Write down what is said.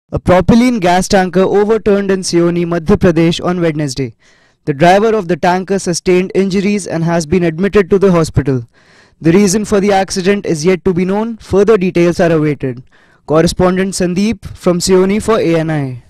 A propylene gas tanker overturned in Seoni, Madhya Pradesh on Wednesday. The driver of the tanker sustained injuries and has been admitted to the hospital. The reason for the accident is yet to be known. Further details are awaited. Correspondent Sandeep from Seoni for ANI.